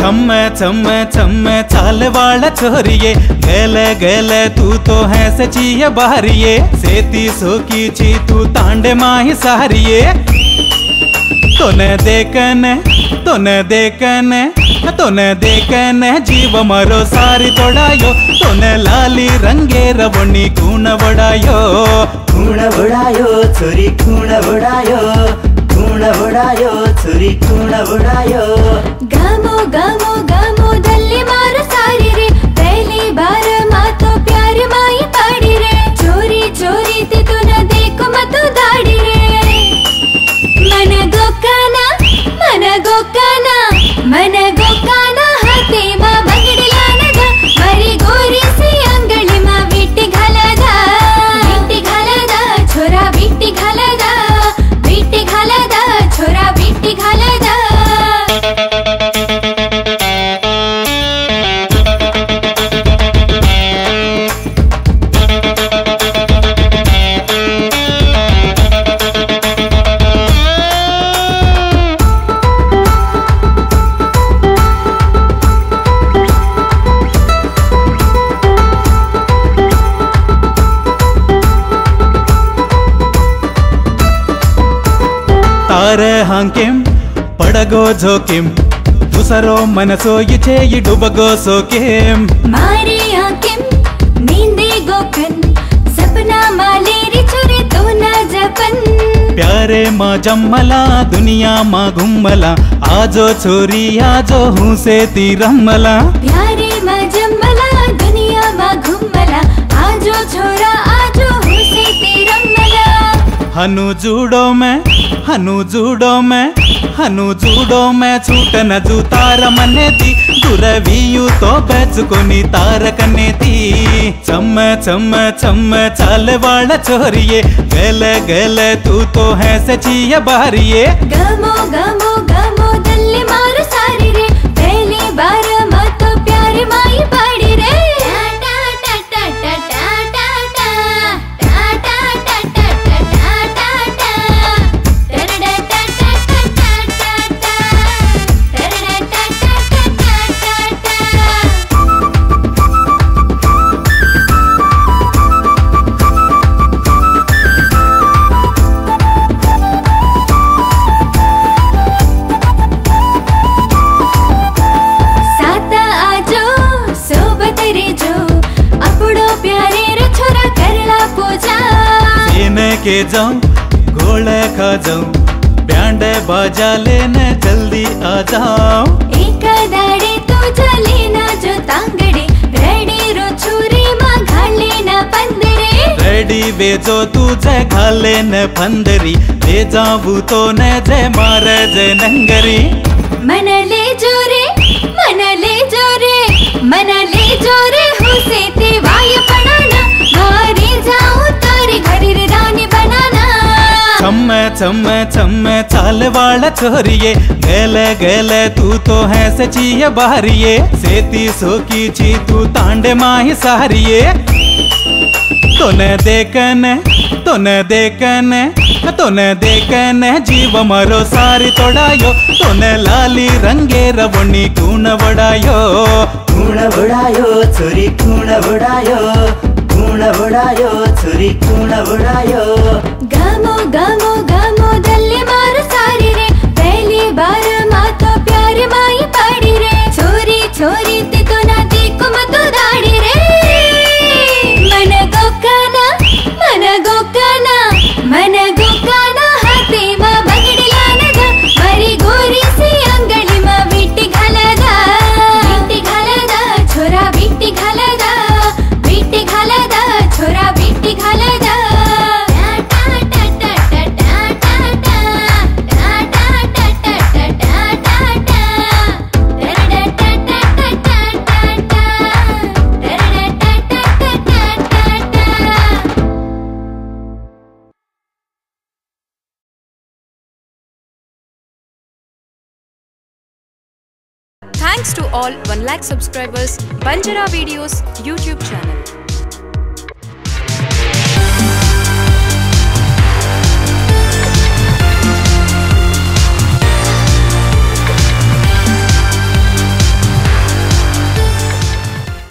चम्मे चम्मे चम्मे चाल वाला छोरिए गले गले तू तो है सचिए बाहरिए सेती सोकी ची तू तांडे माही सहारिए तोने देखने जीव मरो सारी तोड़ायो तोने लाली रंगे रवणी कूण बड़ायो छोरी कूण बड़ायो छोरी कूण बड़ायो गामो गामो गामो दल्ली मारो सारी रे पहली बार माँ तो प्यार माई पाड़ी रे चोरी चोरी ते तू न देखो मत दाड़ी रे मन गोकाना हाथे माँ बंगड़ी लानदा मरी गोरी सी अंगली माँ बिट्टी घालदा छोरा बिट्टी घालदा छोरा बिट्टी घालदा तारे हांकिम पड़गो जोकिम दुसरो मनसो ये डुबगो सोकिम मारी आंखें नींदे गोकन सपना मालेरी चोरी तो न जपन प्यारे माँ जम्मला दुनिया माँ घुमला आजो छोरी आजो हूँ से तीरमला प्यारे माँ जम्मला दुनिया माँ घुमला आजो छोरा आजो हूँ से तीरमला हनु जूडो में छूटन जूतार मनेती दुरवियु तो बेचुकोनी तार कनेती चम्मे चम्मे चम्मे चाल वाला छोरिए गले गले तू तो है सचिए बाहरिए गमो गमो गमो दल्ली मारो सारी रे पहली बार माँ तो प्यार माई पाड़ी रे के जाऊं घोड़े खा जाऊं बैंड बाजा लेने जल्दी आ जाओ एक दाड़े तो चले ना जो तांगड़े रेडी रो छुरी माँ घाले ना पंदरे रेडी बेजो तुझे घाले न पंदरी ले जाऊं तो न जे मारे जे नंगरी मन ले जोरे हुसे ते वाय पड़ाना मारे जाऊं तारे घरी रे रानी बनाना चम्मे चम्मे चम्मे चाल वाला छोरिए गले गले तू तो है सचिए बाहरिए सेती सोकी ची तू तांडे माही सहारिए तोने देखने जीव मरो सारी तोड़ायो तोने लाली रंगे रवणी कूण बड़ायो छोरी कूण बड़ायो छोरी कूण बड़ायो गामो गामो गामो दल्ली मारो सारी रे पहली बार माँ तो प्यार माई पाड़ी रे चोरी चोरी ते तो ना देखो मत दाड़ी रे मन गोकाना हाथे माँ बंगड़ी लानदा मरी गोरी सी अंगली माँ बिट्टी घालदा छोरा बिट्टी घालदा छोरा बिट्टी घालदा Thanks to all 1 lakh subscribers Banjara Videos YouTube channel.